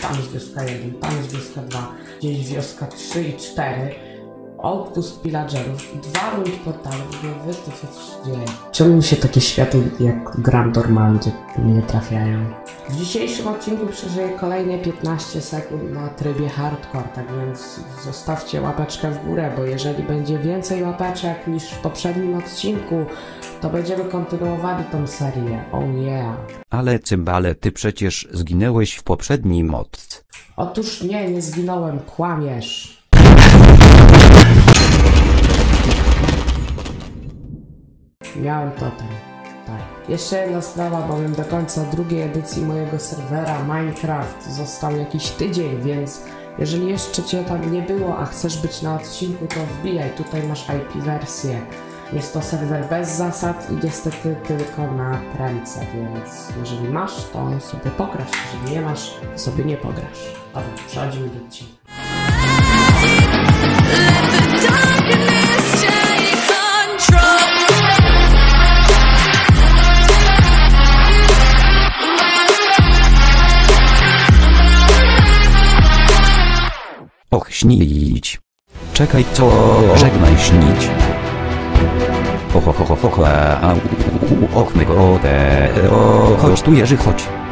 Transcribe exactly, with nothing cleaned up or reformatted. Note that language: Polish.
tam jest wioska jeden, tam jest wioska dwa, gdzieś wioska trzy i cztery. Outpost pillagerów, dwa rund portalów, wy to co się dzieje. Czemu mi się takie światy jak gram normalnie nie trafiają? W dzisiejszym odcinku przeżyję kolejne piętnaście sekund na trybie hardcore, tak więc zostawcie łapeczkę w górę, bo jeżeli będzie więcej łapeczek niż w poprzednim odcinku, to będziemy kontynuowali tą serię. Oh yeah. Ale cymbale, ty przecież zginęłeś w poprzednim mod. Otóż nie, nie zginąłem, kłamiesz. Miałem totem. Tak. Jeszcze jedna sprawa, bowiem do końca drugiej edycji mojego serwera Minecraft został jakiś tydzień, więc jeżeli jeszcze cię tam nie było, a chcesz być na odcinku, to wbijaj, tutaj masz I P wersję. Jest to serwer bez zasad i niestety tylko na premce, więc jeżeli masz, to sobie pograsz, jeżeli nie masz, to sobie nie pograsz. Dobra, przechodzimy do odcinka. Och, śnić. Czekaj, co? Żegnaj śnić. Och, och, och, och, och, och, och, och, och, och, och, och, och, chodź tu, Jerzy, chodź.